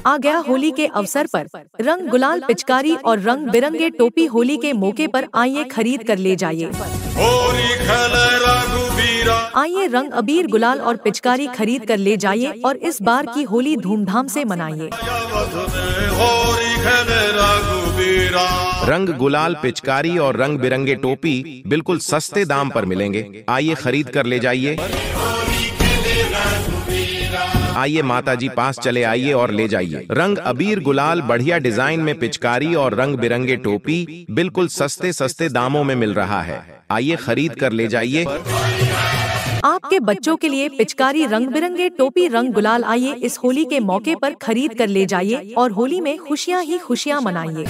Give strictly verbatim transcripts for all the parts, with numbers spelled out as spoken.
आ गया होली के अवसर पर रंग गुलाल पिचकारी और रंग बिरंगे टोपी। होली के मौके पर आइए खरीद कर ले जाइए। आइए रंग अबीर गुलाल और पिचकारी खरीद कर ले जाइए और इस बार की होली धूमधाम से मनाइए। रंग गुलाल पिचकारी और रंग बिरंगे टोपी बिल्कुल सस्ते दाम पर मिलेंगे। आइए खरीद कर ले जाइए। आइए माताजी पास चले आइए और ले जाइए। रंग अबीर गुलाल बढ़िया डिजाइन में पिचकारी और रंग बिरंगे टोपी बिल्कुल सस्ते सस्ते दामों में मिल रहा है। आइए खरीद कर ले जाइए। आपके बच्चों के लिए पिचकारी रंग बिरंगे टोपी रंग गुलाल आइए इस होली के मौके पर खरीद कर ले जाइए और होली में खुशियां ही खुशियां मनाइए।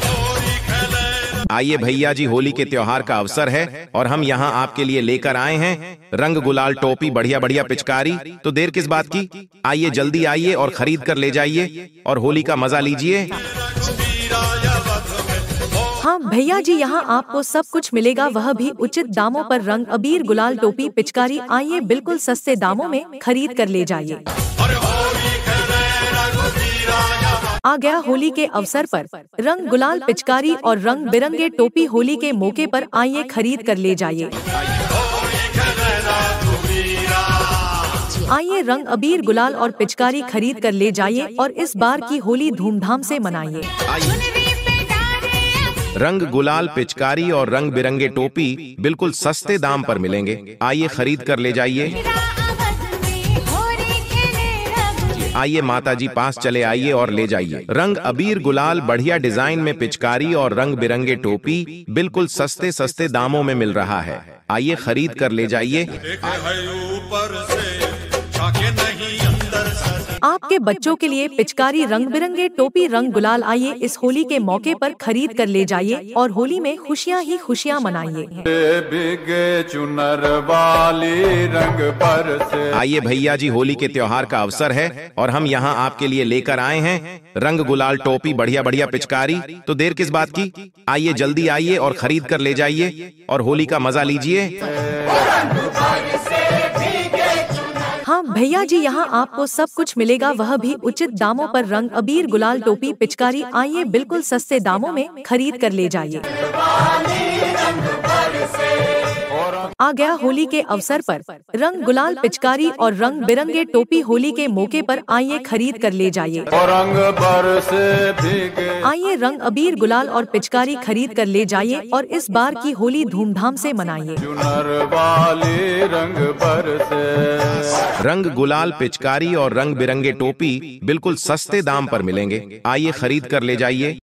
आइए भैया जी, होली के त्योहार का अवसर है और हम यहाँ आपके लिए लेकर आए हैं रंग गुलाल टोपी बढ़िया बढ़िया पिचकारी। तो देर किस बात की, आइए जल्दी आइए और खरीद कर ले जाइए और होली का मजा लीजिए। हाँ भैया जी, यहाँ आपको सब कुछ मिलेगा, वह भी उचित दामों पर। रंग अबीर गुलाल टोपी पिचकारी आइए बिल्कुल सस्ते दामों में खरीद कर ले जाइए। आ गया होली के अवसर पर रंग गुलाल पिचकारी और रंग बिरंगे टोपी। होली के मौके पर आइए खरीद कर ले जाइए। आइए रंग अबीर गुलाल और पिचकारी खरीद कर ले जाइए और इस बार की होली धूमधाम से मनाइए। रंग गुलाल पिचकारी और रंग बिरंगे टोपी बिल्कुल सस्ते दाम पर मिलेंगे। आइए खरीद कर ले जाइए। आइए माताजी पास चले आइए और ले जाइए। रंग अबीर गुलाल बढ़िया डिजाइन में पिचकारी और रंग बिरंगे टोपी बिल्कुल सस्ते सस्ते दामों में मिल रहा है। आइए खरीद कर ले जाइए। आपके बच्चों के लिए पिचकारी रंग बिरंगे टोपी रंग गुलाल आइए इस होली के मौके पर खरीद कर ले जाइए और होली में खुशियां ही खुशियां मनाइए। आइए भैया जी, होली के त्योहार का अवसर है और हम यहाँ आपके लिए लेकर आए हैं रंग गुलाल टोपी बढ़िया बढ़िया पिचकारी। तो देर किस बात की, आइए जल्दी आइए और खरीद कर ले जाइए और होली का मजा लीजिए। हाँ भैया जी, यहाँ आपको सब कुछ मिलेगा, वह भी उचित दामों पर। रंग अबीर गुलाल टोपी पिचकारी आइए बिल्कुल सस्ते दामों में खरीद कर ले जाइए। आ गया होली के अवसर पर रंग गुलाल पिचकारी और रंग बिरंगे टोपी। होली के मौके पर आइए खरीद कर ले जाइए। आइए रंग अबीर गुलाल और पिचकारी खरीद कर ले जाइए और इस बार की होली धूमधाम से मनाइए। रंग गुलाल पिचकारी और रंग बिरंगे टोपी बिल्कुल सस्ते दाम पर मिलेंगे। आइए खरीद कर ले जाइए।